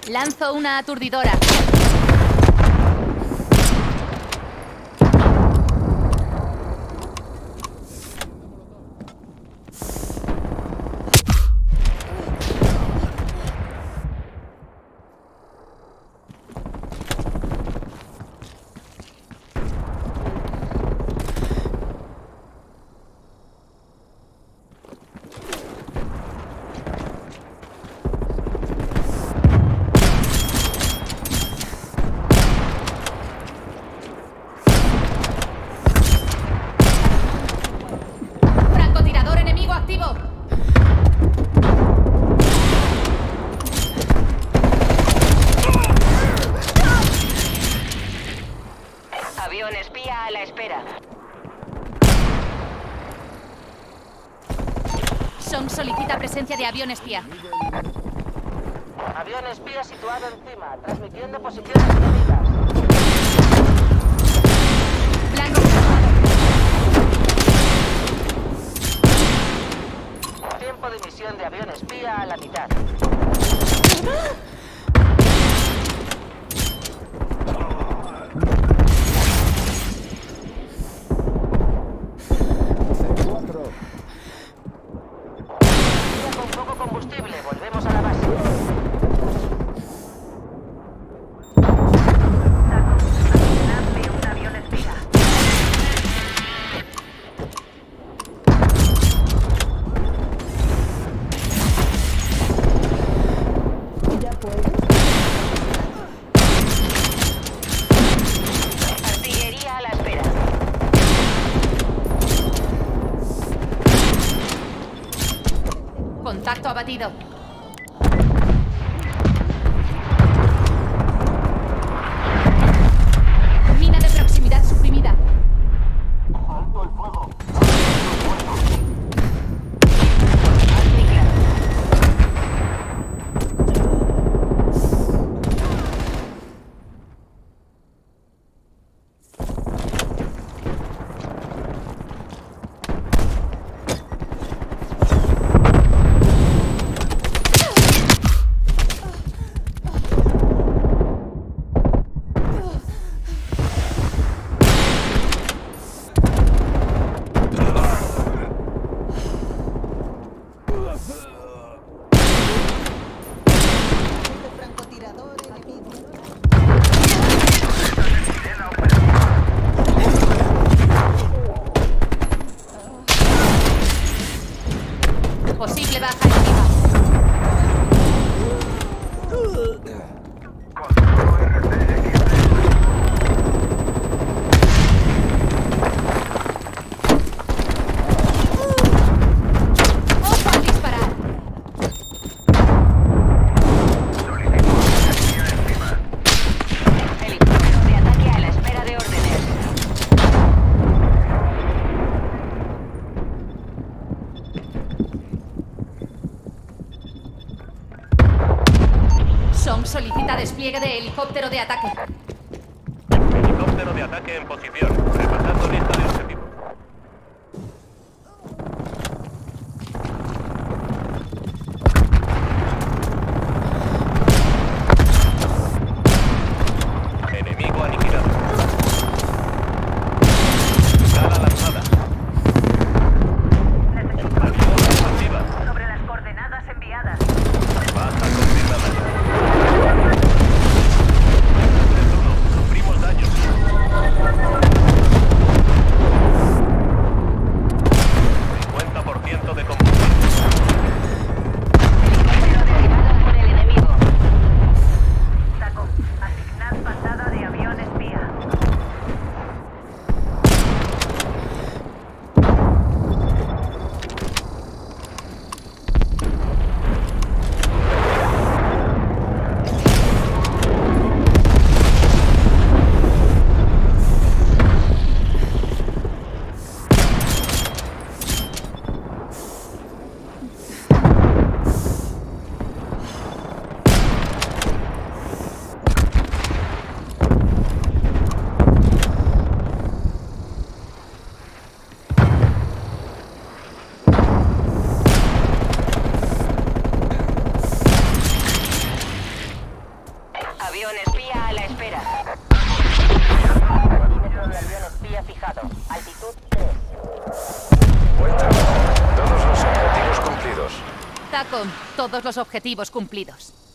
Lanzo una aturdidora. Francotirador enemigo activo. Avión espía a la espera. SOM solicita presencia de avión espía. Avión espía situado encima, transmitiendo posiciones enemigas. Blanco confirmado. Tiempo de misión de avión espía a la mitad. Con poco combustible, volvemos a la base. Asignadme un avión espía. Artillería a la espera. Contacto abatido. Mina de proximidad suprimida. Francotirador enemigo. Posible baja enemiga. Ojo al disparar. Helicóptero de ataque a la espera de órdenes. SOM solicita despliegue de helicóptero de ataque. Helicóptero de ataque en posición. Repasando lista de objetivos. Enemigo aniquilado. Gala lanzada. Acción ofensiva. Sobre las coordenadas enviadas. Baja confirmada. Sufrimos daños. Avión espía a la espera. Perímetro de avión espía fijado. Altitud 3. Vuelta. Todos los objetivos cumplidos. TACOM, todos los objetivos cumplidos.